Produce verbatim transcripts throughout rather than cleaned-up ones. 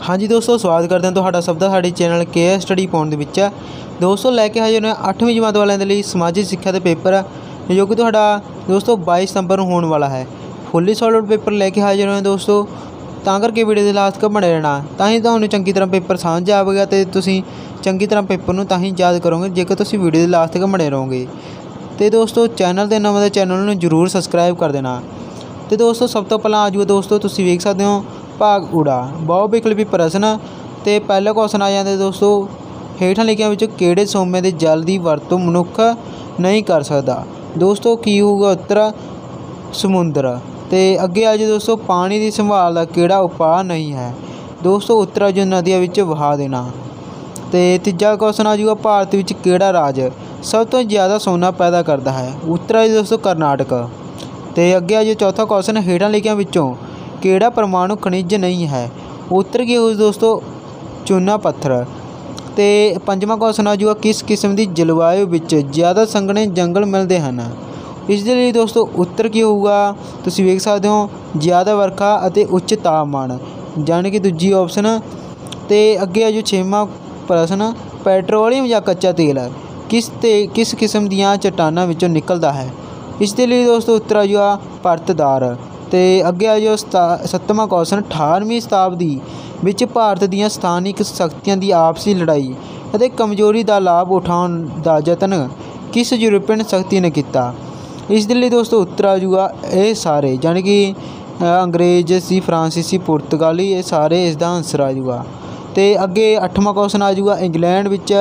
हाँ जी दोस्तों, स्वागत करते हैं ਤੁਹਾਡਾ ਸਭ ਦਾ ਸਾਡੇ channel K S study point ਦੇ ਵਿੱਚ। दोस्तों लैके हाजिर ने अठवीं जमात वालों के लिए समाजिक शिक्षा के पेपर जो कि ਤੁਹਾਡਾ दोस्तों बाईस सितंबर होने वाला है। फुली सॉलिड पेपर लैके हाजिर होए दोस्तों, ਤਾਂ ਕਰਕੇ ਵੀਡੀਓ ਦੇ ਲਾਸਟ ਤੱਕ ਬਣੇ ਰਹਿਣਾ, ਤਾਂ ਹੀ ਤੁਹਾਨੂੰ ਚੰਗੀ ਤਰ੍ਹਾਂ ਪੇਪਰ ਸਮਝ ਆਵੇਗਾ ਤੇ ਤੁਸੀਂ ਚੰਗੀ ਤਰ੍ਹਾਂ ਪੇਪਰ ਨੂੰ ਤਾਂ ਹੀ ਯਾਦ ਕਰੋਗੇ ਜੇਕਰ ਤੁਸੀਂ ਵੀਡੀਓ ਦੇ ਲਾਸਟ ਤੱਕ ਬਣੇ ਰਹੋਗੇ। ਤੇ ਦੋਸਤੋ ਚੈਨਲ ਦੇ ਨਵੇਂ ਦੇ ਚੈਨਲ ਨੂੰ ਜ਼ਰੂਰ ਸਬਸਕ੍ਰਾइब कर देना। तो दोस्तों सब तो पहला आ जाओ दोस्तों, तुसीं वेख सकते हो भाग उड़ा बहु विकल्पी प्रश्न। तो पहला क्वेश्चन आ जाता दोस्तों, हेठां लिखियां विचों किहड़े सोमे दे जल की वरतों मनुख नहीं कर सकता। दोस्तों की होगा उत्तर समुद्र। तो अगे आ जाओ दोस्तों, पानी की संभाल का किहड़ा उपाय नहीं है। दोस्तों उत्तर जो नदियों विच वहा देना। तो तीजा क्वेश्चन आ जाऊगा, भारत विच किहड़ा राज सब तो ज़्यादा सोना पैदा करता है। उत्तर है दोस्तों करनाटक। तो अगे आ जो चौथा क्वेश्चन, हेठां लिखियां विचों किहड़ा परमाणु खनिज नहीं है। उत्तर की हो दोस्तों चूना पत्थर। तो पंजवां क्वेश्चन आ जाऊगा, किस किस्म की जलवायु विच ज़्यादा संघने जंगल मिलते हैं। इस दे लई दोस्तों उत्तर की होगा, तुसीं वेख सकते हो ज़्यादा वर्खा अते उच्च तापमान, यानी कि दूजी ऑप्शन। तो अगे आ जो छेवां प्रश्न, पैट्रोलीयम या कच्चा तेल किस ते किस किस्म दीयां चट्टानां विचों निकलदा है। इस दे लई दोस्तों उत्तर आ जाऊगा परतदार। तो अगे आ जाओ सता सत्तवां क्वेश्चन, अठारहवीं शताब्दी विच भारत दीयां स्थानिक शक्तियां दी आपसी लड़ाई अते कमजोरी का लाभ उठाउण दा यतन किस यूरोपीयन शक्ति ने किया। इस दे लई दोस्तों उत्तर आ जाऊगा ये सारे, यानी कि अंग्रेज सी, फ्रांसीसी, पुर्तगाली, ये सारे इसका आंसर आ जाऊगा। तो अगे अठवां क्वेश्चन आ जाऊगा, इंग्लैंड विच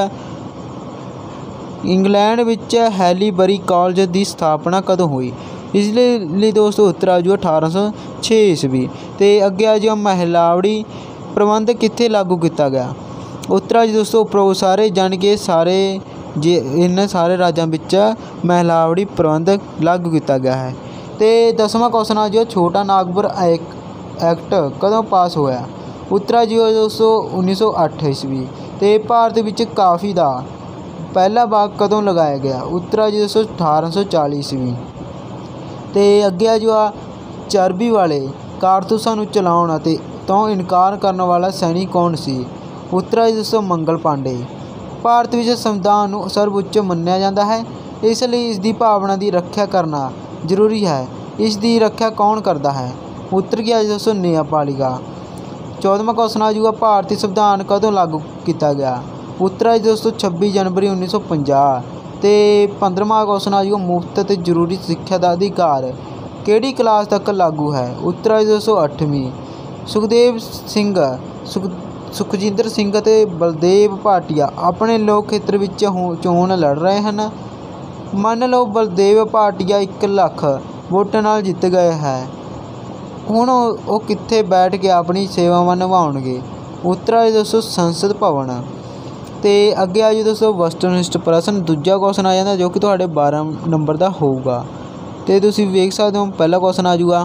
इंग्लैंड विच हैलीबरी कॉलेज की स्थापना कदों हुई। इसलिए दोस्तों उत्तर आ जाऊगा अठारह सौ छे ईस्वी। तो अगे आ जाओ, महिलावड़ी प्रबंध कित्थे लागू किया गया। उत्तर आ जाओ दोस्तों उपरोक्त सारे, यानी कि सारे जे इन सारे राज्यों विच महिलावड़ी प्रबंध लागू किया गया है। तो दसवां क्वेश्चन आ जाओ, छोटा नागपुर एक्ट कदों पास होया। उत्तर आ जाओ दोस्तों उन्नीस सौ अठ ईस्वी। तो भारत विच काफ़ी का पहला बाग कदों लगाया गया। उत्तर आ जाओ दोस्तों अठारह सौ चालीस ईस्वी। तो अगे आ जाओ, चर्बी वाले कारतूसां नूं चलाउण अते तो इनकार करने वाला सैनिक कौन सी। उत्तर है दोस्तों मंगल पांडे। भारत में संविधान नूं सर्वोच्च मन्निया जाता है, इसलिए इसकी भावना की रक्षा करना जरूरी है। इसकी रक्षा कौन करता है। उत्तर की है दोस्तों न्यायपालिका। चौदहवां क्वेश्चन आ जाऊगा, भारतीय संविधान कदों लागू किया गया। उत्तर है दोस्तों छब्बीस जनवरी उन्नीस सौ पंजाह। तो पंद्रहवां क्वेश्चन आ जाऊगा, मुफ्त ते जरूरी शिक्षा का अधिकार किहड़ी क्लास तक लागू है। उत्तर है दोस्तों अठवीं। सुखदेव सिंह सुख सुखजिंदर सिंह ते बलदेव भाटिया अपने लोक खेत्र विच चोण लड़ रहे हैं। मान लो बलदेव भाटिया एक लख वोटां नाल जित गए हैं, हुण वो कित्थे बैठ के अपनी सेवावां निभाउणगे। उत्तर है दोस्तों संसद भवन। तो अगे आ जाओ दोस्तों वस्टनिस्ट प्रश्न, दूजा क्वेश्चन आ जाता जो कि तुहाडे बारह नंबर का होगा। तो तुसीं वेख सकते हो पहला क्वेश्चन आ जाऊगा,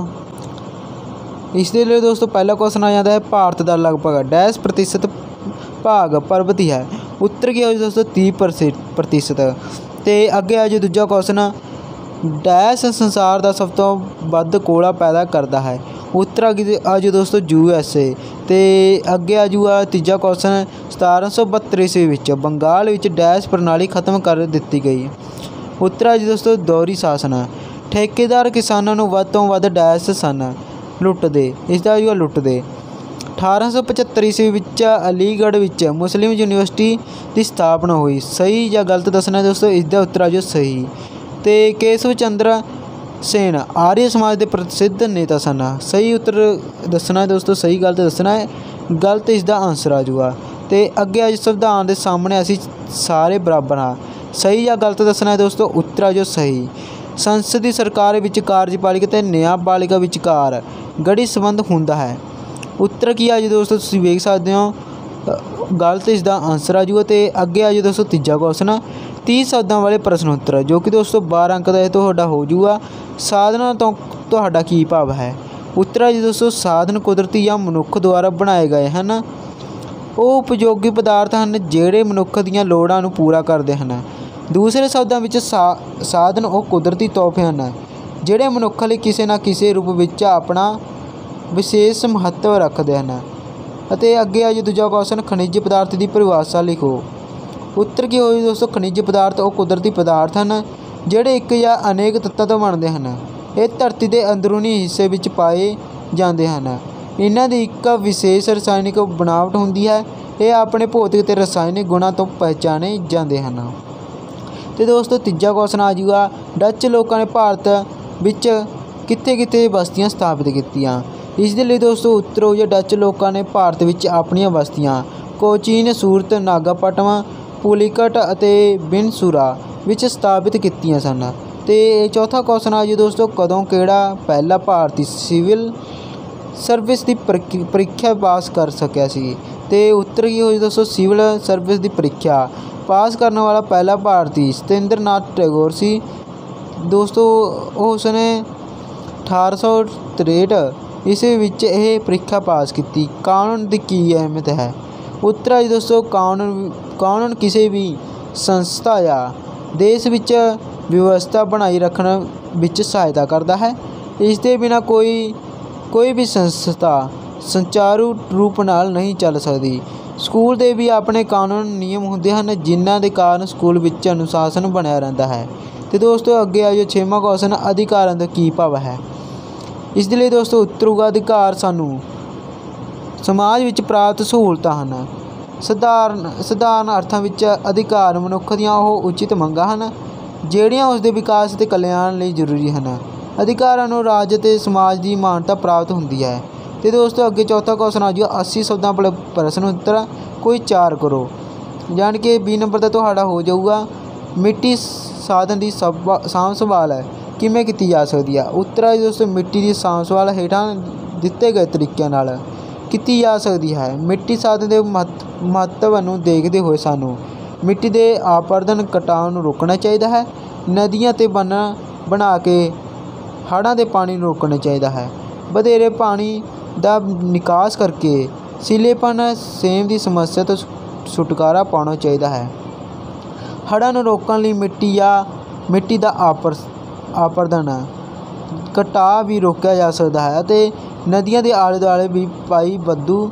इसके लिए दोस्तों पहला क्वेश्चन आ जाता है, भारत का लगभग डैश प्रतिशत भाग पर्वती है। उत्तर की हो दोस्तों तीस प्रतिशत। तो अगे आ जाओ दूजा क्वेश्चन, डैश संसार का सब तो वध कोला पैदा करता है। उत्तर आ जाओ दोस्तों यू एस ए। तो अगे आ जाऊगा तीजा क्वेश्चन, सतारह सौ बहत्तर ईस्वी विच बंगाल विच डैश प्रणाली खत्म कर दी गई। उत्तर आ जाओ दोस्तों दोहरी शासन। ठेकेदार किसानों नूं वध तों वध डैश सन लुटदे, इसका आ जाऊगा लुटदे। अठारह सौ पचहत्तर ईस्वी विच अलीगढ़ विच मुस्लिम यूनिवर्सिटी की स्थापना हुई। सही या गलत दसना दोस्तों, इसका उत्तर आ जाओ सही। तो केशव चंद्र सेन आर्य समाज के प्रसिद्ध नेता सन। सही उत्तर दसना है दोस्तों, सही गलत दसना है, गलत इसका आंसर आ जाऊगा। तो अगे आज संविधान के सामने असी सारे बराबर हाँ, सही या गलत दसना है दोस्तों, उत्तर आ जाओ सही। संसदीय सरकार विच कार्यपालिका ते न्यायपालिका विचकार गढ़ी संबंध हुंदा है। उत्तर की आ जाओ दोस्तों, तुसीं वेख सकते हो गलत इसका आंसर आ जाऊगा। तो अगे आ जाओ दोस्तों तीजा क्वेश्चन, तीस शब्दों वाले प्रश्न उत्तर जो कि दोस्तों बारह अंक का तुहाडा हो जाऊगा। साधना तो तुहाडा की भाव है। उत्तर है दोस्तों साधन कुदरती या मनुख द्वारा बनाए गए हैं। वो उपयोगी पदार्थ हैं जिहड़े मनुख दीयां लोड़ां नूं पूरा करते हैं। दूसरे शब्दों में सा साधन वो कुदरती तोहफे हैं जिहड़े मनुख लई किसी ना किसी रूप में अपना विशेष महत्व रखते हैं। ਅਤੇ ਅੱਗੇ ਆ ਜੀ ਦੂਜਾ ਕੁਐਸਚਨ, ਖਣਿਜ ਪਦਾਰਥ ਦੀ ਪਰਿਭਾਸ਼ਾ ਲਿਖੋ। ਉੱਤਰ ਕੀ ਹੋਈ ਦੋਸਤੋ, ਖਣਿਜ ਪਦਾਰਥ ਉਹ ਕੁਦਰਤੀ ਪਦਾਰਥ ਹਨ ਜਿਹੜੇ ਇੱਕ ਜਾਂ ਅਨੇਕ ਤੱਤਾਂ ਤੋਂ ਬਣਦੇ ਹਨ। ਇਹ ਧਰਤੀ ਦੇ ਅੰਦਰੂਨੀ ਹਿੱਸੇ ਵਿੱਚ ਪਾਏ ਜਾਂਦੇ ਹਨ। ਇਹਨਾਂ ਦੀ ਇੱਕ ਵਿਸ਼ੇਸ਼ ਰਸਾਇਣਿਕ ਬਣਾਵਟ ਹੁੰਦੀ ਹੈ। ਇਹ ਆਪਣੇ ਭੌਤਿਕ ਅਤੇ ਰਸਾਇਣਿਕ ਗੁਣਾਂ ਤੋਂ ਪਹਿਚਾਣੇ ਜਾਂਦੇ ਹਨ। ਤੇ ਦੋਸਤੋ ਤੀਜਾ ਕੁਐਸਚਨ ਆ ਜਾਊਗਾ, ਡੱਚ ਲੋਕਾਂ ਨੇ ਭਾਰਤ ਵਿੱਚ ਕਿੱਥੇ ਕਿੱਥੇ ਬਸਤੀਆਂ ਸਥਾਪਿਤ ਕੀਤੀਆਂ। ਇਸ ਦੇ ਲਈ ਦੋਸਤੋ ਉੱਤਰ ਹੋ ਜਾ, ਡੱਚ ਲੋਕਾਂ ਨੇ ਭਾਰਤ ਵਿੱਚ ਆਪਣੀਆਂ ਬਸਤੀਆਂ ਕੋਚੀਨ, ਸੂਰਤ, ਨਾਗਾਪਟਨਮ, ਪੁਲੀਕਟ ਅਤੇ ਬਿਨਸੂਰਾ ਵਿੱਚ ਸਥਾਪਿਤ ਕੀਤੀਆਂ ਸਨ। ਤੇ ਚੌਥਾ ਕੁਐਸਚਨ ਆ ਜੀ ਦੋਸਤੋ, ਕਦੋਂ ਕਿਹੜਾ ਪਹਿਲਾ ਭਾਰਤੀ ਸਿਵਲ ਸਰਵਿਸ ਦੀ ਪ੍ਰੀਖਿਆ ਪਾਸ ਕਰ ਸਕਿਆ ਸੀ। ਤੇ ਉੱਤਰ ਕੀ ਹੋਈ ਦੋਸਤੋ, ਸਿਵਲ ਸਰਵਿਸ ਦੀ ਪ੍ਰੀਖਿਆ ਪਾਸ ਕਰਨ ਵਾਲਾ ਪਹਿਲਾ ਭਾਰਤੀ ਸਤਿੰਦਰ ਨਾਥ ਟੈਗੋਰ ਸੀ। ਦੋਸਤੋ ਉਸਨੇ ਅਠਾਰਾਂ ਸੌ ਤ੍ਰੇਹਠ ਈਸਵੀ ਵਿੱਚ ਇਹ ਪ੍ਰੀਖਿਆ ਪਾਸ ਕੀਤੀ। ਕਾਨੂੰਨ ਦੀ ਕੀ ਅਹਿਮੀਅਤ ਹੈ। ਉੱਤਰ ਆ ਜੀ ਦੋਸਤੋ, ਕਾਨੂੰਨ ਕਾਨੂੰਨ ਕਿਸੇ ਵੀ ਸੰਸਥਾ ਜਾਂ ਦੇਸ਼ ਵਿੱਚ ਵਿਵਸਥਾ ਬਣਾਈ ਰੱਖਣ ਵਿੱਚ ਸਹਾਇਤਾ ਕਰਦਾ ਹੈ। ਇਸ ਦੇ ਬਿਨਾਂ ਕੋਈ ਕੋਈ ਵੀ ਸੰਸਥਾ ਸੁਚਾਰੂ ਰੂਪ ਨਾਲ ਨਹੀਂ ਚੱਲ ਸਕਦੀ। ਸਕੂਲ ਦੇ ਵੀ ਆਪਣੇ ਕਾਨੂੰਨ ਨਿਯਮ ਹੁੰਦੇ ਹਨ ਜਿਨ੍ਹਾਂ ਦੇ ਕਾਰਨ ਸਕੂਲ ਵਿੱਚ ਅਨੁਸ਼ਾਸਨ ਬਣਿਆ ਰਹਿੰਦਾ ਹੈ। ਤੇ ਦੋਸਤੋ ਅੱਗੇ ਆਇਓ ਛੇਵਾਂ ਕੁਐਸਚਨ, ਅਧਿਕਾਰਾਂ ਦਾ ਕੀ ਭਾਵ ਹੈ। ਇਸ ਦੇ ਲਈ ਦੋਸਤੋ ਉੱਤਰ ਹੋਊਗਾ, ਅਧਿਕਾਰ ਸਾਨੂੰ ਸਮਾਜ ਵਿੱਚ ਪ੍ਰਾਪਤ ਸਹੂਲਤਾਂ ਹਨ। ਸਧਾਰਨ ਸਧਾਰਨ ਅਰਥਾਂ ਵਿੱਚ ਅਧਿਕਾਰ ਮਨੁੱਖ ਦੀਆਂ ਉਹ ਉਚਿਤ ਮੰਗਾਂ ਹਨ ਜਿਹੜੀਆਂ ਉਸਦੇ ਵਿਕਾਸ ਅਤੇ ਕਲਿਆਣ ਲਈ ਜ਼ਰੂਰੀ ਹਨ। ਅਧਿਕਾਰਾਂ ਨੂੰ ਰਾਜ ਅਤੇ ਸਮਾਜ ਦੀ ਮਾਨਤਾ ਪ੍ਰਾਪਤ ਹੁੰਦੀ ਹੈ। ਤੇ ਦੋਸਤੋ ਅੱਗੇ ਚੌਥਾ ਕੁਐਸਚਨ ਆ ਜਾਊਗਾ, ਅੱਸੀ ਸ਼ਬਦਾਂ ਵਾਲੇ ਪ੍ਰਸ਼ਨ ਉੱਤਰ ਕੋਈ ਚਾਰ ਕਰੋ। ਜਾਣੀ ਕਿ ਵੀਹ ਨੰਬਰ ਦਾ ਤੁਹਾਡਾ ਹੋ ਜਾਊਗਾ, ਮਿੱਟੀ ਸਾਧਨ ਦੀ ਸਾਂਭ ਸੰਭਾਲ ਹੈ ਕਿਵੇਂ ਕੀਤੀ ਜਾ ਸਕਦੀ ਆ। ਉੱਤਰ ਆ ਦੋਸਤੋ, ਮਿੱਟੀ ਦੀ ਸਾਂਭ ਸੰਭਾਲ ਹੇਠਾਂ ਦਿੱਤੇ ਗਏ ਤਰੀਕਿਆਂ ਨਾਲ ਕੀਤੀ ਜਾ ਸਕਦੀ ਹੈ। ਮਿੱਟੀ ਸਾਧਨ ਦੇ ਮਹੱਤਵ ਨੂੰ ਦੇਖਦੇ ਹੋਏ ਸਾਨੂੰ ਮਿੱਟੀ ਦੇ ਆਪਰਦਨ ਕਟਾਅ ਨੂੰ ਰੋਕਣਾ ਚਾਹੀਦਾ ਹੈ। ਨਦੀਆਂ ਅਤੇ ਬੰਨ੍ਹ ਬਣਾ ਕੇ ਹੜ੍ਹਾਂ ਦੇ ਪਾਣੀ ਨੂੰ ਰੋਕਣਾ ਚਾਹੀਦਾ ਹੈ। ਵਧੇਰੇ ਪਾਣੀ ਦਾ ਨਿਕਾਸ ਕਰਕੇ ਸੀਲੇਪਨ ਸੇਮ ਦੀ ਸਮੱਸਿਆ ਤੋਂ ਛੁਟਕਾਰਾ ਪਾਉਣਾ ਚਾਹੀਦਾ ਹੈ। ਹੜ੍ਹਾਂ ਨੂੰ ਰੋਕਣ ਲਈ ਮਿੱਟੀ ਜਾਂ ਮਿੱਟੀ ਦਾ ਆਪਰ ਆਪਰਦਨ ਕਟਾਅ ਵੀ ਰੋਕਿਆ ਜਾ ਸਕਦਾ ਹੈ ਅਤੇ ਨਦੀਆਂ ਦੇ ਆਲੇ ਦੁਆਲੇ ਵੀ ਪਾਈ ਵਾਧੂ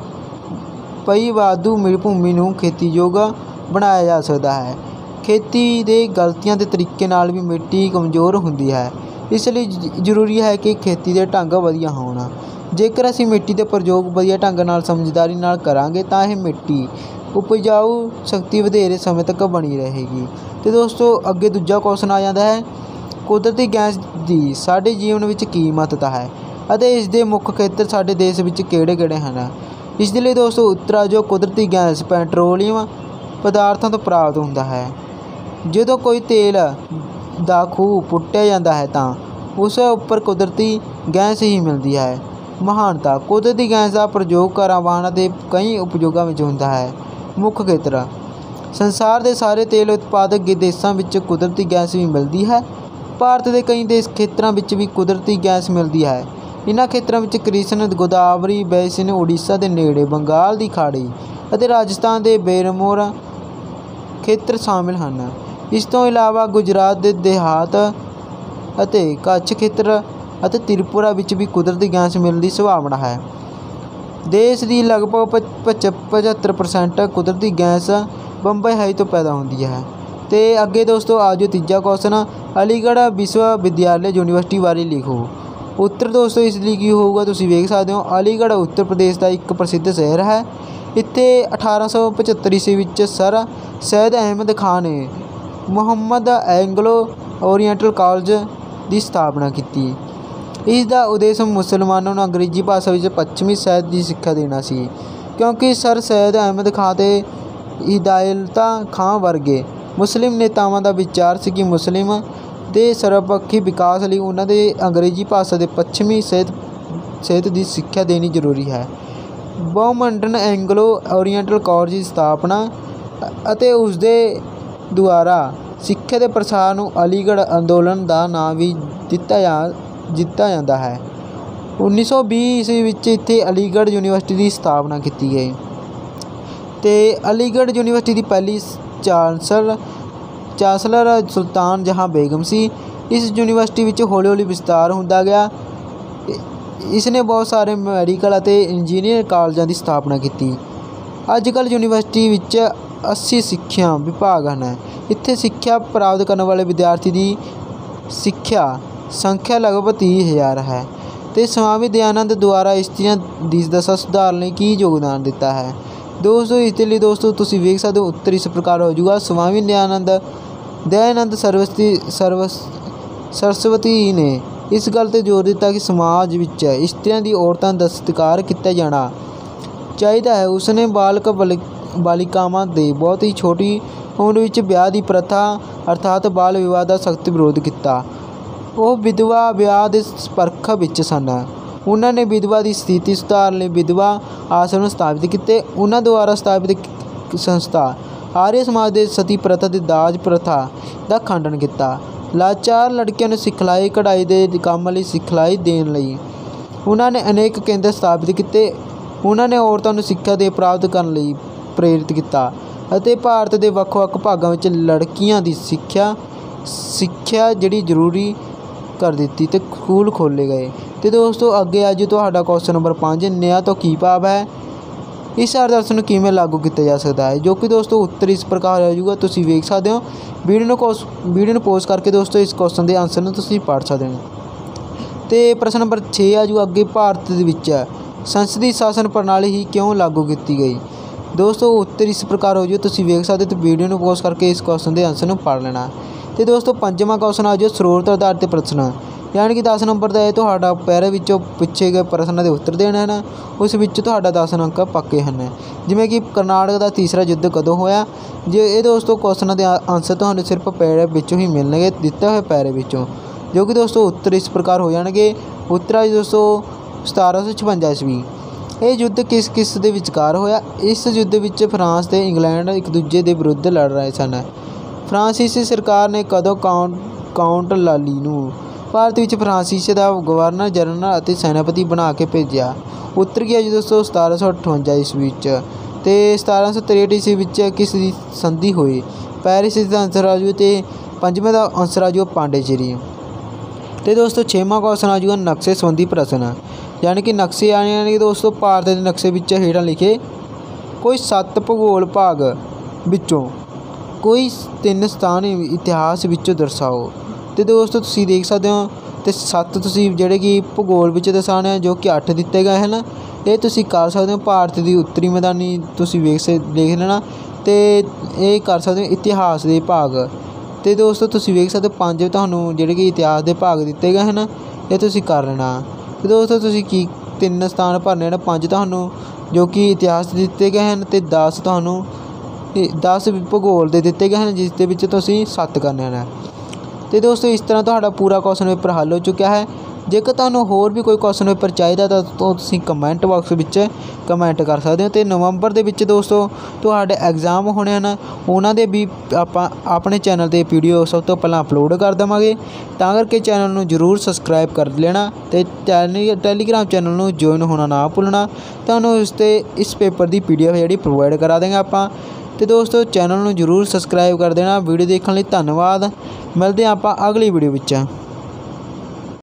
ਪਈ ਵਾਧੂ ਭੂਮੀ ਨੂੰ ਖੇਤੀਯੋਗ ਬਣਾਇਆ ਜਾ ਸਕਦਾ ਹੈ। ਖੇਤੀ ਦੇ ਗਲਤੀਆਂ ਦੇ ਤਰੀਕੇ ਨਾਲ ਵੀ ਮਿੱਟੀ ਕਮਜ਼ੋਰ ਹੁੰਦੀ ਹੈ। ਇਸ ਲਈ ਜ਼ਰੂਰੀ ਹੈ ਕਿ ਖੇਤੀ ਦੇ ਢੰਗ ਵਧੀਆ ਹੋਣ। ਜੇਕਰ ਅਸੀਂ ਮਿੱਟੀ ਦੇ ਪ੍ਰਯੋਗ ਵਧੀਆ ਢੰਗ ਨਾਲ ਸਮਝਦਾਰੀ ਨਾਲ ਕਰਾਂਗੇ ਤਾਂ ਇਹ ਮਿੱਟੀ ਉਪਜਾਊ ਸ਼ਕਤੀ ਵਧੇਰੇ ਸਮੇਂ ਤੱਕ ਬਣੀ ਰਹੇਗੀ। ਤੇ ਦੋਸਤੋ ਅੱਗੇ ਦੂਜਾ ਕੁਐਸਚਨ ਆ ਜਾਂਦਾ ਹੈ, ਕੁਦਰਤੀ ਗੈਸ ਦੀ ਸਾਡੇ ਜੀਵਨ ਵਿੱਚ ਕੀ ਮਹੱਤਤਾ ਹੈ ਅਤੇ ਇਸ ਦੇ ਮੁੱਖ ਖੇਤਰ ਸਾਡੇ ਦੇਸ਼ ਵਿੱਚ ਕਿਹੜੇ ਕਿਹੜੇ ਹਨ। ਇਸ ਦੇ ਲਈ ਦੋਸਤੋ ਉੱਤਰ ਆ ਜੋ, ਕੁਦਰਤੀ ਗੈਸ ਪੈਟਰੋਲੀਅਮ ਪਦਾਰਥਾਂ ਤੋਂ ਪ੍ਰਾਪਤ ਹੁੰਦਾ ਹੈ। ਜਦੋਂ ਕੋਈ ਤੇਲ ਦਾ ਖੂਹ ਪੁੱਟਿਆ ਜਾਂਦਾ ਹੈ ਤਾਂ ਉਸ ਉੱਪਰ ਕੁਦਰਤੀ ਗੈਸ ਹੀ ਮਿਲਦੀ ਹੈ। ਮਹਾਨਤਾ, ਕੁਦਰਤੀ ਗੈਸ ਦਾ ਪ੍ਰਯੋਗ ਘਰਾਂ, ਵਾਹਨਾਂ ਅਤੇ ਕਈ ਉਪਯੋਗਾਂ ਵਿੱਚ ਹੁੰਦਾ ਹੈ। ਮੁੱਖ ਖੇਤਰ, ਸੰਸਾਰ ਦੇ ਸਾਰੇ ਤੇਲ ਉਤਪਾਦਕ ਦੇਸ਼ਾਂ ਵਿੱਚ ਕੁਦਰਤੀ ਗੈਸ ਵੀ ਮਿਲਦੀ ਹੈ। ਭਾਰਤ ਦੇ ਕਈ ਦੇਸ਼ ਖੇਤਰਾਂ ਵਿੱਚ ਵੀ ਕੁਦਰਤੀ ਗੈਸ ਮਿਲਦੀ ਹੈ। ਇਹਨਾਂ ਖੇਤਰਾਂ ਵਿੱਚ ਕ੍ਰਿਸ਼ਨ ਗੋਦਾਵਰੀ ਬੇਸਿਨ, ਉੜੀਸਾ ਦੇ ਨੇੜੇ ਬੰਗਾਲ ਦੀ ਖਾੜੀ ਅਤੇ ਰਾਜਸਥਾਨ ਦੇ ਬੇਰਮੋਰ ਖੇਤਰ ਸ਼ਾਮਿਲ ਹਨ। ਇਸ ਤੋਂ ਇਲਾਵਾ ਗੁਜਰਾਤ ਦੇ ਦੇਹਾਤ ਅਤੇ ਕੱਛ ਖੇਤਰ ਅਤੇ ਤ੍ਰਿਪੁਰਾ ਵਿੱਚ ਵੀ ਕੁਦਰਤੀ ਗੈਸ ਮਿਲਣ ਦੀ ਸੰਭਾਵਨਾ ਹੈ। ਦੇਸ਼ ਦੀ ਲਗਭਗ ਪਝੱਤਰ ਪਰਸੈਂਟ ਕੁਦਰਤੀ ਗੈਸ ਬੰਬਈ ਹਾਈ ਤੋਂ ਪੈਦਾ ਹੁੰਦੀ ਹੈ। ਤੇ ਅੱਗੇ ਦੋਸਤੋ ਆ ਜਾਓ ਤੀਜਾ ਕੁਐਸਚਨ, ਅਲੀਗੜ੍ਹ ਵਿਸ਼ਵ ਵਿਦਿਆਲਿਆ ਯੂਨੀਵਰਸਿਟੀ ਬਾਰੇ ਲਿਖੋ। ਉੱਤਰ ਦੋਸਤੋ ਇਸ ਲਈ ਕੀ ਹੋਊਗਾ, ਤੁਸੀਂ ਵੇਖ ਸਕਦੇ ਹੋ, ਅਲੀਗੜ੍ਹ ਉੱਤਰ ਪ੍ਰਦੇਸ਼ ਦਾ ਇੱਕ ਪ੍ਰਸਿੱਧ ਸ਼ਹਿਰ ਹੈ। ਇੱਥੇ ਅਠਾਰਾਂ ਸੌ ਪਝੱਤਰ ਈਸਵੀ ਵਿੱਚ ਸਰ ਸੈਦ ਅਹਿਮਦ ਖਾਨ ਨੇ ਮੁਹੰਮਦ ਐਂਗਲੋ ਓਰੀਐਂਟਲ ਕਾਲਜ ਦੀ ਸਥਾਪਨਾ ਕੀਤੀ। ਇਸ ਦਾ ਉਦੇਸ਼ ਮੁਸਲਮਾਨਾਂ ਨੂੰ ਅੰਗਰੇਜ਼ੀ ਭਾਸ਼ਾ ਵਿੱਚ ਪੱਛਮੀ ਸਾਹਿਤ ਦੀ ਸਿੱਖਿਆ ਦੇਣਾ ਸੀ, ਕਿਉਂਕਿ ਸਰ ਸੈਦ ਅਹਿਮਦ ਖਾਨ ਅਤੇ ਹਿਦਾਇਤਾ ਖਾਨ ਵਰਗੇ ਮੁਸਲਿਮ ਨੇਤਾਵਾਂ ਦਾ ਵਿਚਾਰ ਸੀ ਕਿ ਮੁਸਲਿਮ ਦੇ ਸਰਬਪੱਖੀ ਵਿਕਾਸ ਲਈ ਉਹਨਾਂ ਦੇ ਅੰਗਰੇਜ਼ੀ ਭਾਸ਼ਾ ਦੇ ਪੱਛਮੀ ਸਾਹਿਤ ਸਾਹਿਤ ਦੀ ਸਿੱਖਿਆ ਦੇਣੀ ਜ਼ਰੂਰੀ ਹੈ। ਬਹੁਮੰਡਲ ਐਂਗਲੋ ਓਰੀਐਂਟਲ ਕਾਲਜ ਦੀ ਸਥਾਪਨਾ ਅਤੇ ਉਸਦੇ ਦੁਆਰਾ ਸਿੱਖਿਆ ਦੇ ਪ੍ਰਸਾਰ ਨੂੰ ਅਲੀਗੜ੍ਹ ਅੰਦੋਲਨ ਦਾ ਨਾਂ ਵੀ ਦਿੱਤਾ ਜਾ ਦਿੱਤਾ ਜਾਂਦਾ ਹੈ। ਉੱਨੀ ਸੌ ਵੀਹ ਈਸਵੀ ਵਿੱਚ ਇੱਥੇ ਅਲੀਗੜ੍ਹ ਯੂਨੀਵਰਸਿਟੀ ਦੀ ਸਥਾਪਨਾ ਕੀਤੀ ਗਈ ਅਤੇ ਅਲੀਗੜ੍ਹ ਯੂਨੀਵਰਸਿਟੀ ਦੀ ਪਹਿਲੀ ਚਾਂਸਲਰ ਚਾਂਸਲਰ ਸੁਲਤਾਨ ਜਹਾਂ ਬੇਗਮ ਸੀ। ਇਸ ਯੂਨੀਵਰਸਿਟੀ ਵਿੱਚ ਹੌਲੀ ਹੌਲੀ ਵਿਸਤਾਰ ਹੁੰਦਾ ਗਿਆ। इसने बहुत सारे मैडिकल ਅਤੇ इंजीनियर ਕਾਲਜਾਂ ਦੀ ਸਥਾਪਨਾ ਕੀਤੀ। ਅੱਜ ਕੱਲ੍ਹ ਯੂਨੀਵਰਸਿਟੀ ਵਿੱਚ अस्सी ਸਿੱਖਿਆ ਵਿਭਾਗ ਹਨ। ਇੱਥੇ ਸਿੱਖਿਆ ਪ੍ਰਾਪਤ ਕਰਨ ਵਾਲੇ ਵਿਦਿਆਰਥੀ ਦੀ ਸਿੱਖਿਆ ਸੰਖਿਆ ਲਗਭਗ ਤੀਹ ਹਜ਼ਾਰ ਹੈ। ਅਤੇ ਸਵਾਮੀ ਦਇਆਨੰਦ ਦੁਆਰਾ ਇਸਤਰੀਆਂ ਦੀ ਦਸ਼ਾ ਸੁਧਾਰਨ ਲਈ ਕੀ ਯੋਗਦਾਨ ਦਿੱਤਾ ਹੈ। ਦੋਸਤੋ ਇਸ ਦੇ ਲਈ ਦੋਸਤੋ ਤੁਸੀਂ ਵੇਖ ਸਕਦੇ ਹੋ ਉੱਤਰ ਇਸ ਪ੍ਰਕਾਰ ਹੋ ਜਾਊਗਾ। ਸਵਾਮੀ ਦਇਆਨੰਦ ਦਇਆਨੰਦ ਸਰਸਵਤੀ ਸਰਵਸ ਸਰਸਵਤੀ ਨੇ ਇਸ ਗੱਲ 'ਤੇ ਜ਼ੋਰ ਦਿੱਤਾ ਕਿ ਸਮਾਜ ਵਿੱਚ ਇਸਤਰੀਆਂ ਦੀ ਔਰਤਾਂ ਦਾ ਸਤਿਕਾਰ ਕੀਤਾ ਜਾਣਾ ਚਾਹੀਦਾ ਹੈ। ਉਸਨੇ ਬਾਲਕ ਬਲ ਬਾਲਿਕਾਵਾਂ ਦੇ ਬਹੁਤ ਹੀ ਛੋਟੀ ਉਮਰ ਵਿੱਚ ਵਿਆਹ ਦੀ ਪ੍ਰਥਾ ਅਰਥਾਤ ਬਾਲ ਵਿਵਾਹ ਦਾ ਸਖਤ ਵਿਰੋਧ ਕੀਤਾ। ਉਹ ਵਿਧਵਾ ਵਿਆਹ ਦੇ ਪੱਖ ਵਿੱਚ ਸਨ। ਉਹਨਾਂ ਨੇ ਵਿਧਵਾ ਦੀ ਸਥਿਤੀ ਸੁਧਾਰਨ ਲਈ ਵਿਧਵਾ ਆਸ਼ਰਮ ਸਥਾਪਿਤ ਕੀਤੇ। ਉਹਨਾਂ ਦੁਆਰਾ ਸਥਾਪਿਤ ਸੰਸਥਾ ਆਰੀਆ ਸਮਾਜ ਦੇ ਸਤੀ ਪ੍ਰਥਾ ਅਤੇ ਦਾਜ ਪ੍ਰਥਾ ਦਾ ਖੰਡਨ ਕੀਤਾ। ਲਾਚਾਰ ਲੜਕੀਆਂ ਨੂੰ ਸਿਖਲਾਈ ਕਢਾਈ ਦੇ ਕੰਮ ਲਈ ਸਿਖਲਾਈ ਦੇਣ ਲਈ ਉਹਨਾਂ ਨੇ ਅਨੇਕ ਕੇਂਦਰ ਸਥਾਪਿਤ ਕੀਤੇ। ਉਹਨਾਂ ਨੇ ਔਰਤਾਂ ਨੂੰ ਸਿੱਖਿਆ ਦੇ ਪ੍ਰਾਪਤ ਕਰਨ ਲਈ ਪ੍ਰੇਰਿਤ ਕੀਤਾ ਅਤੇ ਭਾਰਤ ਦੇ ਵੱਖ ਵੱਖ ਭਾਗਾਂ ਵਿੱਚ ਲੜਕੀਆਂ ਦੀ ਸਿੱਖਿਆ ਸਿੱਖਿਆ ਜਿਹੜੀ ਜ਼ਰੂਰੀ ਕਰ ਦਿੱਤੀ ਅਤੇ ਸਕੂਲ ਖੋਲ੍ਹੇ ਗਏ। ਅਤੇ ਦੋਸਤੋ ਅੱਗੇ ਅੱਜ ਤੁਹਾਡਾ ਕੁਐਸਚਨ ਨੰਬਰ ਪੰਜ, ਨਿਆਂ ਤੋਂ ਕੀ ਭਾਵ ਹੈ। ਇਸ ਆਦਰਸ਼ ਨੂੰ ਕਿਵੇਂ ਲਾਗੂ ਕੀਤਾ ਜਾ ਸਕਦਾ ਹੈ, ਜੋ ਕਿ ਦੋਸਤੋ ਉੱਤਰ ਇਸ ਪ੍ਰਕਾਰ ਆ ਜਾਊਗਾ। ਤੁਸੀਂ ਵੇਖ ਸਕਦੇ ਹੋ ਵੀਡੀਓ ਨੂੰ ਕੋਸ ਵੀਡੀਓ ਨੂੰ ਪੋਜ਼ ਕਰਕੇ ਦੋਸਤੋ ਇਸ ਕੁਐਸਚਨ ਦੇ ਆਨਸਰ ਨੂੰ ਤੁਸੀਂ ਪੜ੍ਹ ਸਕਦੇ ਹੋ। ਅਤੇ ਪ੍ਰਸ਼ਨ ਨੰਬਰ ਛੇ ਆ ਜੂ ਅੱਗੇ, ਭਾਰਤ ਦੇ ਵਿੱਚ ਸੰਸਦੀ ਸ਼ਾਸਨ ਪ੍ਰਣਾਲੀ ਹੀ ਕਿਉਂ ਲਾਗੂ ਕੀਤੀ ਗਈ। ਦੋਸਤੋ ਉੱਤਰ ਇਸ ਪ੍ਰਕਾਰ ਹੋ ਜਾਊ। ਤੁਸੀਂ ਵੇਖ ਸਕਦੇ ਹੋ ਅਤੇ ਵੀਡੀਓ ਨੂੰ ਪੋਜ਼ ਕਰਕੇ ਇਸ ਕੁਐਸਚਨ ਦੇ ਆਨਸਰ ਨੂੰ ਪੜ੍ਹ ਲੈਣਾ। ਅਤੇ ਦੋਸਤੋ ਪੰਜਵਾਂ ਕੁਐਸਚਨ ਆ ਜਾਊ ਸਰੋਤ ਆਧਾਰਿਤ ਪ੍ਰਸ਼ਨ, ਯਾਨੀ ਕਿ ਦਸ ਨੰਬਰ ਦਾ ਇਹ ਤੁਹਾਡਾ ਪੈਰੇ ਵਿੱਚੋਂ ਪੁੱਛੇ ਗਏ ਪ੍ਰਸ਼ਨਾਂ ਦੇ ਉੱਤਰ ਦੇਣੇ ਹਨ। ਉਸ ਵਿੱਚ ਤੁਹਾਡਾ ਦਸ ਅੰਕ ਪੱਕੇ ਹਨ। ਜਿਵੇਂ ਕਿ ਕਰਨਾਟਕ ਦਾ ਤੀਸਰਾ ਯੁੱਧ ਕਦੋਂ ਹੋਇਆ। ਜੇ ਇਹ ਦੋਸਤੋ ਕੁਐਸਚਨਾਂ ਦੇ ਆਨਸਰ ਤੁਹਾਨੂੰ ਸਿਰਫ ਪੈਰੇ ਵਿੱਚੋਂ ਹੀ ਮਿਲਣਗੇ, ਦਿੱਤੇ ਹੋਏ ਪੈਰੇ ਵਿੱਚੋਂ, ਜੋ ਕਿ ਦੋਸਤੋ ਉੱਤਰ ਇਸ ਪ੍ਰਕਾਰ ਹੋ ਜਾਣਗੇ। ਉੱਤਰ ਆ ਦੋਸਤੋ ਸਤਾਰਾਂ ਸੌ ਛਪੰਜਾ ਈਸਵੀ। ਇਹ ਯੁੱਧ ਕਿਸ ਕਿਸ ਦੇ ਵਿਚਕਾਰ ਹੋਇਆ। ਇਸ ਯੁੱਧ ਵਿੱਚ ਫਰਾਂਸ ਅਤੇ ਇੰਗਲੈਂਡ ਇੱਕ ਦੂਜੇ ਦੇ ਵਿਰੁੱਧ ਲੜ ਰਹੇ ਸਨ। ਫਰਾਂਸੀਸੀ ਸਰਕਾਰ ਨੇ ਕਦੋਂ ਕਾਉਂਟ ਕਾਉਂਟ ਲਾਲੀ ਨੂੰ ਭਾਰਤ ਵਿੱਚ ਫਰਾਂਸੀਸੀ ਦਾ ਗਵਰਨਰ ਜਨਰਲ ਅਤੇ ਸੈਨਾਪਤੀ ਬਣਾ ਕੇ ਭੇਜਿਆ। ਉੱਤਰ ਕੀ ਹੈ ਜੀ ਦੋਸਤੋ ਸਤਾਰਾਂ ਸੌ ਅਠਵੰਜਾ ਈਸਵੀ ਵਿੱਚ। ਅਤੇ ਸਤਾਰਾਂ ਸੌ ਤਰੇਹਠ ਈਸਵੀ ਵਿੱਚ ਕਿਸ ਦੀ ਸੰਧੀ ਹੋਈ। ਪੈਰਿਸ ਦਾ ਆਨਸਰ ਆ ਜੂ। ਅਤੇ ਪੰਜਵੇਂ ਦਾ ਆਨਸਰ ਆ ਜੂ ਪਾਂਡੇਚੇਰੀ। ਅਤੇ ਦੋਸਤੋ ਛੇਵਾਂ ਕੁਐਸਚਨ ਆ ਜੂਗਾ ਨਕਸ਼ੇ ਸੰਬੰਧੀ ਪ੍ਰਸ਼ਨ, ਯਾਨੀ ਕਿ ਨਕਸ਼ੇ ਯਾਨੀ ਕਿ ਦੋਸਤੋ ਭਾਰਤ ਦੇ ਨਕਸ਼ੇ ਵਿੱਚ ਹੇਠਾਂ ਲਿਖੇ ਕੋਈ ਸੱਤ ਭੂਗੋਲ ਭਾਗ ਵਿੱਚੋਂ ਕੋਈ ਤਿੰਨ ਸਥਾਨ ਇਤਿਹਾਸ ਵਿੱਚੋਂ ਦਰਸਾਓ। ਅਤੇ ਦੋਸਤੋ ਤੁਸੀਂ ਦੇਖ ਸਕਦੇ ਹੋ ਅਤੇ ਸੱਤ ਤੁਸੀਂ ਜਿਹੜੇ ਕਿ ਭੂਗੋਲ ਵਿੱਚ ਦਰਸਾਉਣੇ ਆ, ਜੋ ਕਿ ਅੱਠ ਦਿੱਤੇ ਗਏ ਹਨ। ਇਹ ਤੁਸੀਂ ਕਰ ਸਕਦੇ ਹੋ। ਭਾਰਤ ਦੀ ਉੱਤਰੀ ਮੈਦਾਨੀ ਤੁਸੀਂ ਵੇਖ ਸ ਦੇਖ ਲੈਣਾ। ਅਤੇ ਇਹ ਕਰ ਸਕਦੇ ਹੋ ਇਤਿਹਾਸ ਦੇ ਭਾਗ। ਅਤੇ ਦੋਸਤੋ ਤੁਸੀਂ ਵੇਖ ਸਕਦੇ ਹੋ ਪੰਜ ਤੁਹਾਨੂੰ ਜਿਹੜੇ ਕਿ ਇਤਿਹਾਸ ਦੇ ਭਾਗ ਦਿੱਤੇ ਗਏ ਹਨ, ਇਹ ਤੁਸੀਂ ਕਰ ਲੈਣਾ। ਅਤੇ ਦੋਸਤੋ ਤੁਸੀਂ ਕੀ ਤਿੰਨ ਸਥਾਨ ਭਰਨੇ ਹਨ, ਪੰਜ ਤੁਹਾਨੂੰ ਜੋ ਕਿ ਇਤਿਹਾਸ ਦੇ ਦਿੱਤੇ ਗਏ ਹਨ ਅਤੇ ਦਸ ਤੁਹਾਨੂੰ ਦਸ ਭੂਗੋਲ ਦੇ ਦਿੱਤੇ ਗਏ ਹਨ, ਜਿਸ ਦੇ ਵਿੱਚ ਤੁਸੀਂ ਸੱਤ ਕਰਨੇ ਹਨ। ਅਤੇ ਦੋਸਤੋ ਇਸ ਤਰ੍ਹਾਂ ਤੁਹਾਡਾ ਪੂਰਾ ਕੁਐਸਚਨ ਪੇਪਰ ਹੱਲ ਹੋ ਚੁੱਕਿਆ ਹੈ। ਜੇਕਰ ਤੁਹਾਨੂੰ ਹੋਰ ਵੀ ਕੋਈ ਕੁਐਸਚਨ ਪੇਪਰ ਚਾਹੀਦਾ ਤਾਂ ਤੁਸੀਂ ਕਮੈਂਟ ਬਾਕਸ ਵਿੱਚ ਕਮੈਂਟ ਕਰ ਸਕਦੇ ਹੋ। ਅਤੇ ਨਵੰਬਰ ਦੇ ਵਿੱਚ ਦੋਸਤੋ ਤੁਹਾਡੇ ਐਗਜ਼ਾਮ ਹੋਣੇ ਹਨ, ਉਹਨਾਂ ਦੇ ਵੀ ਆਪਾਂ ਆਪਣੇ ਚੈਨਲ 'ਤੇ ਵੀਡੀਓ ਸਭ ਤੋਂ ਪਹਿਲਾਂ ਅਪਲੋਡ ਕਰ ਦੇਵਾਂਗੇ। ਤਾਂ ਕਰਕੇ ਚੈਨਲ ਨੂੰ ਜ਼ਰੂਰ ਸਬਸਕ੍ਰਾਈਬ ਕਰ ਲੈਣਾ ਅਤੇ ਟੈਲੀ ਟੈਲੀਗ੍ਰਾਮ ਚੈਨਲ ਨੂੰ ਜੁਆਇਨ ਹੋਣਾ ਨਾ ਭੁੱਲਣਾ। ਤੁਹਾਨੂੰ ਉਸ 'ਤੇ ਇਸ ਪੇਪਰ ਦੀ ਪੀ ਡੀ ਐਫ ਜਿਹੜੀ ਪ੍ਰੋਵਾਈਡ ਕਰਾ ਦੇਂਗੇ ਆਪਾਂ। ਅਤੇ ਦੋਸਤੋ ਚੈਨਲ ਨੂੰ ਜ਼ਰੂਰ ਸਬਸਕ੍ਰਾਈਬ ਕਰ ਦੇਣਾ। ਵੀਡੀਓ ਦੇਖਣ ਲਈ ਧੰਨਵਾਦ। ਮਿਲਦੇ ਹਾਂ ਆਪਾਂ ਅਗਲੀ ਵੀਡੀਓ ਵਿੱਚ।